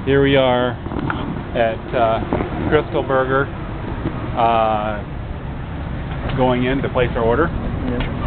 Here we are at Krystal Burger, going in to place our order. Yeah.